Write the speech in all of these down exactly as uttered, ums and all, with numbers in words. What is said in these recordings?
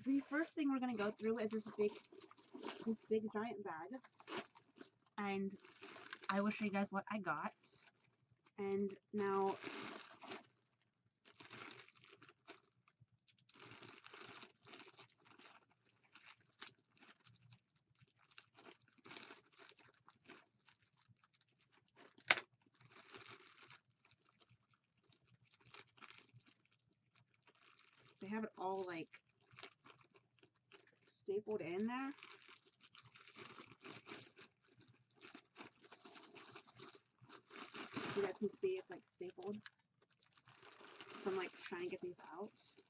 the first thing we're gonna go through is this big, this big giant bag, and I will show you guys what I got. And now, they have it all like stapled in there. You guys can see it's like stapled. So I'm like trying to get these out.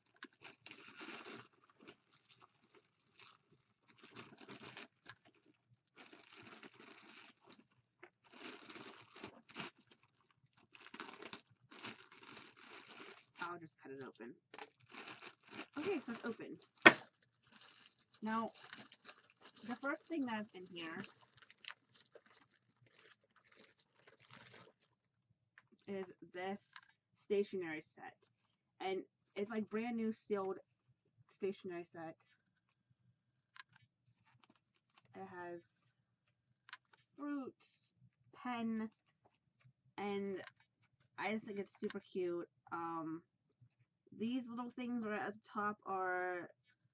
I'll just cut it open. Okay, so it's open. Now, the first thing that's in here is this stationery set. And it's like brand new sealed stationery set. It has fruits, pen, and I just think it's super cute. Um, these little things right at the top are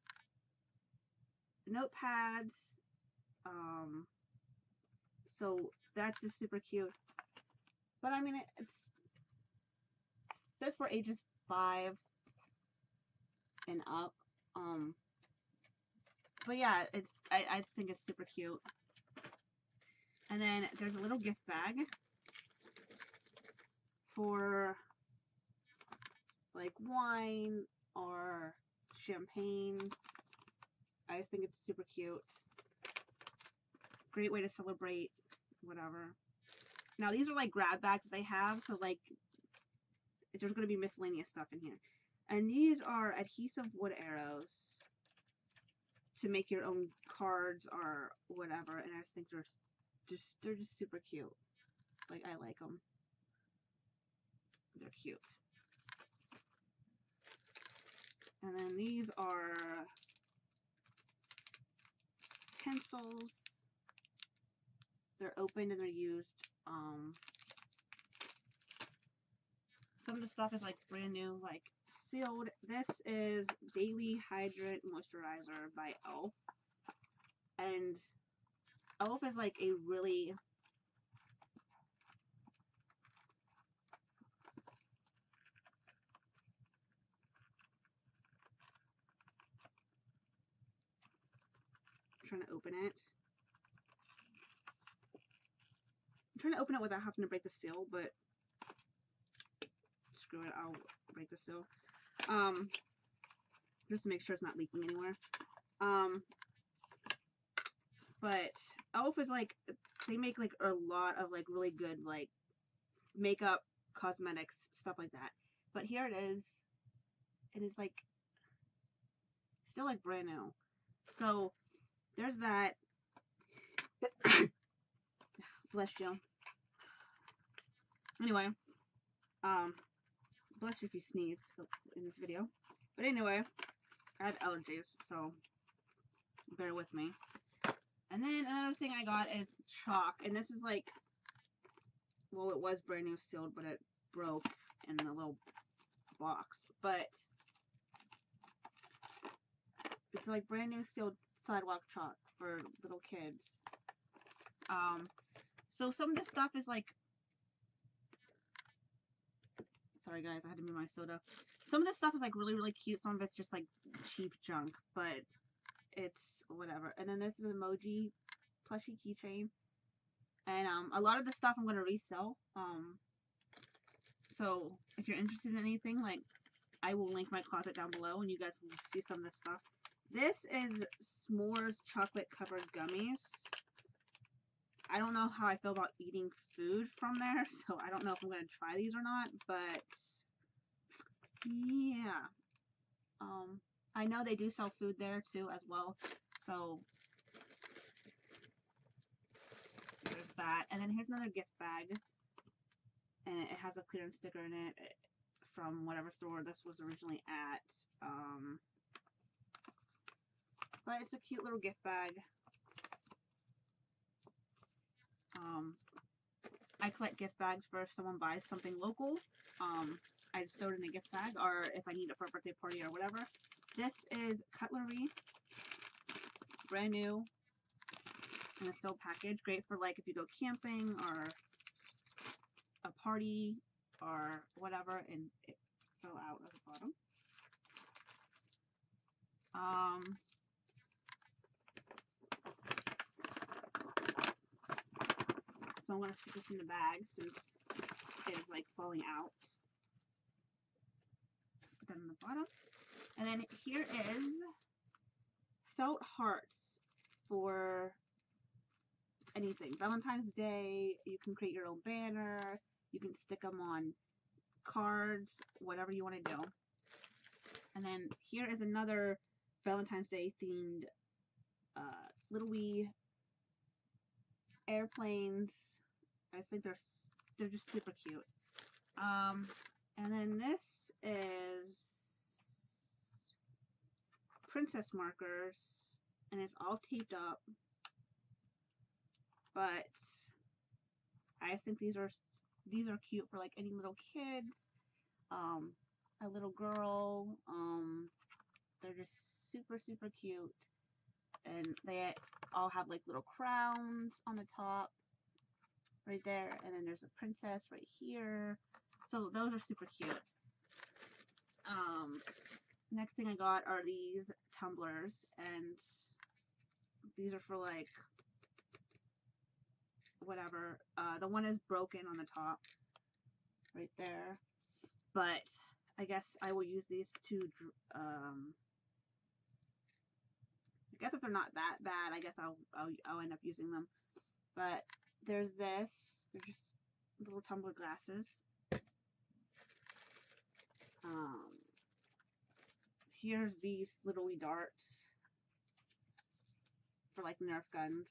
notepads. Um, so that's just super cute. But I mean, it, it's it says for ages five and up. Um, but yeah, it's I, I just think it's super cute. And then there's a little gift bag for like wine or champagne. I just think it's super cute. Great way to celebrate whatever. Now these are like grab bags that they have, so like there's going to be miscellaneous stuff in here. And these are adhesive wood arrows to make your own cards or whatever. And I just think they're just they're just super cute. Like, I like them. They're cute. And then these are pencils. They're opened and they're used. Um, some of the stuff is like brand new, like sealed. This is Daily Hydrant Moisturizer by e l f. And e l f is like a really I'm trying to open it. I'm trying to open it without having to break the seal, but screw it, I'll break the seal. Um, just to make sure it's not leaking anywhere. Um, but e l f is like, they make like a lot of like really good like makeup, cosmetics, stuff like that. But here it is, and it's like still like brand new. So there's that. Bless you. Anyway, um, bless you if you sneezed in this video. But anyway, I have allergies, so bear with me. And then another thing I got is chalk, and this is like, well, it was brand new sealed, but it broke in the little box. But it's like brand new sealed sidewalk chalk for little kids. Um, so some of this stuff is like, sorry guys, I had to move my soda. Some of this stuff is like really, really cute. Some of it's just like cheap junk, but it's whatever. And then this is an emoji plushie keychain. And um, a lot of the stuff I'm going to resell. Um, so if you're interested in anything, like, I will link my closet down below and you guys will see some of this stuff. This is S'mores chocolate covered gummies. I don't know how I feel about eating food from there, so I don't know if I'm going to try these or not, but yeah. Um, I know they do sell food there too as well, so there's that. And then here's another gift bag, and it has a clearance sticker in it from whatever store this was originally at. Um, but it's a cute little gift bag. Um, I collect gift bags for if someone buys something local. Um, I just throw it in a gift bag, or if I need it for a birthday party or whatever. This is cutlery, brand new, in a sealed package. Great for like if you go camping or a party or whatever, and it fell out at the bottom. Um, so I'm going to stick this in the bag since it is like falling out. Put that on the bottom. And then here is felt hearts for anything. Valentine's Day, you can create your own banner, you can stick them on cards, whatever you want to do. And then here is another Valentine's Day themed uh, little wee airplanes. I think they're they're just super cute. Um, and then this is princess markers, and it's all taped up. But I think these are these are cute for like any little kids, um, a little girl. Um, they're just super super cute, and they all have like little crowns on the top, right there, and then there's a princess right here. So those are super cute. Um, next thing I got are these tumblers, and these are for like whatever. Uh, the one is broken on the top, right there. But I guess I will use these to, um, I guess if they're not that bad, I guess I'll, I'll, I'll end up using them. But there's this, they're just little tumbler glasses. Um, here's these little wee darts for like Nerf guns.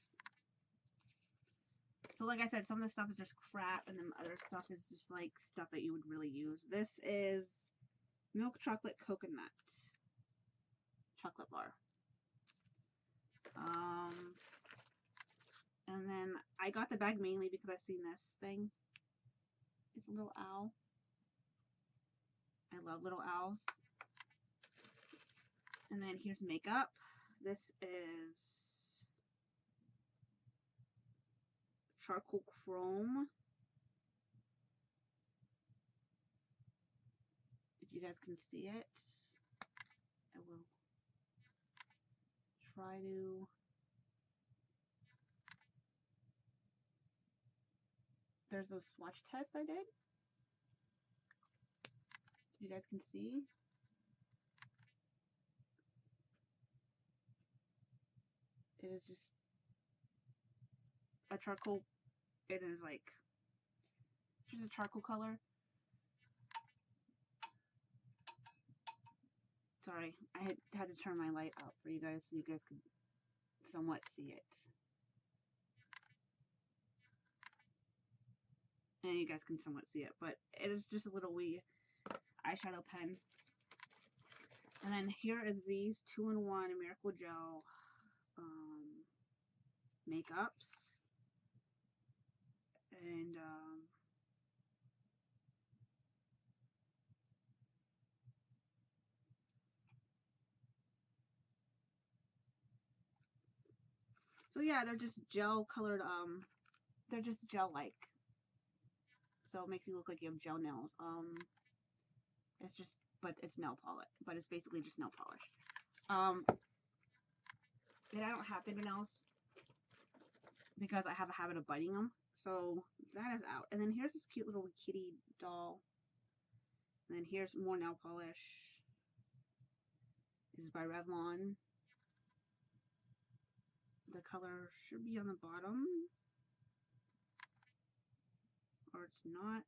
So like I said, some of the stuff is just crap, and then other stuff is just like stuff that you would really use. This is milk chocolate coconut chocolate bar. Um, and then I got the bag mainly because I've seen this thing. It's a little owl. I love little owls. And then here's makeup. This is charcoal chrome. If you guys can see it, I will try to. There's a swatch test I did. You guys can see. It is just a charcoal. It is like just a charcoal color. Sorry, I had, had to turn my light up for you guys so you guys could somewhat see it. And you guys can somewhat see it, but it is just a little wee eyeshadow pen. And then here is these two in one Miracle Gel um, makeups. And um, so yeah, they're just gel colored, um, they're just gel-like. So it makes you look like you have gel nails. Um, it's just, but it's nail polish, but it's basically just nail polish. Um, and I don't have fingernails because I have a habit of biting them. So that is out. And then here's this cute little kitty doll. And then here's more nail polish. This is by Revlon. The color should be on the bottom. Or it's not.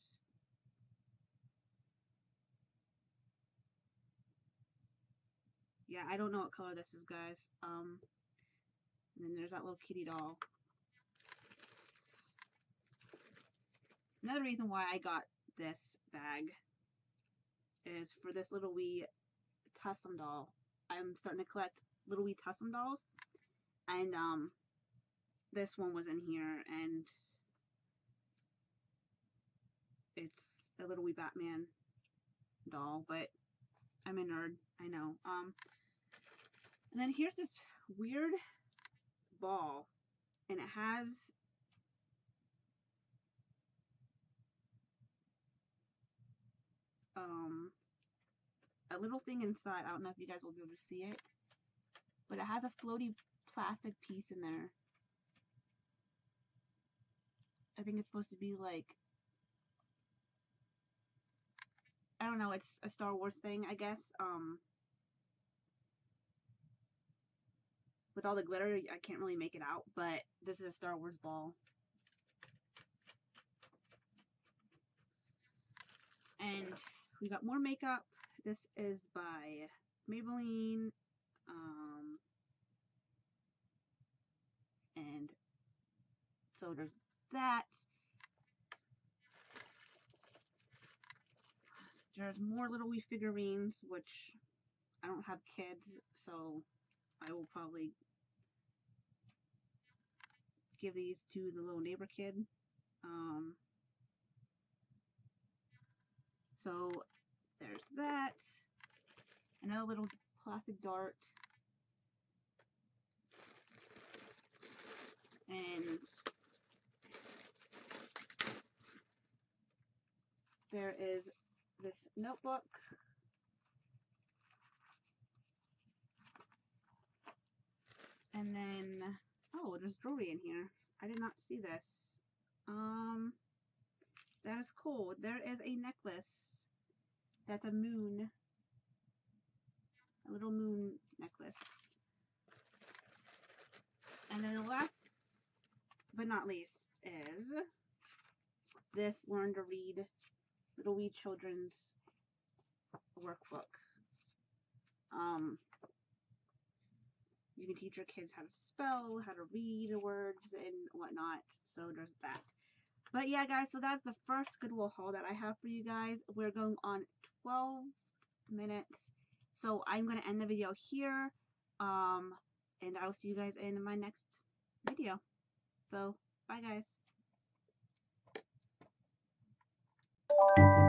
Yeah, I don't know what color this is, guys. Um, and then there's that little kitty doll. Another reason why I got this bag is for this little wee Tussim doll. I'm starting to collect Little Wee Tussum dolls, and um, this one was in here, and it's a Little Wee Batman doll, but I'm a nerd, I know. Um, and then here's this weird ball, and it has um a little thing inside. I don't know if you guys will be able to see it, but it has a floaty plastic piece in there. I think it's supposed to be like, I don't know, it's a Star Wars thing, I guess. Um, with all the glitter, I can't really make it out, but this is a Star Wars ball. And we got more makeup. This is by Maybelline. Um, and so there's that. There's more Little Wee figurines, which I don't have kids, so I will probably give these to the little neighbor kid. Um, so there's that. Another little plastic dart. And there is this notebook. And then, oh, there's jewelry in here. I did not see this. Um, that is cool. There is a necklace. That's a moon. A little moon necklace. And then the last but not least is this Learn to Read Little Wee Children's workbook. Um, you can teach your kids how to spell, how to read words, and whatnot. So there's that. But yeah, guys, so that's the first Goodwill haul that I have for you guys. We're going on twelve minutes. So I'm going to end the video here. Um, and I will see you guys in my next video. So, bye guys.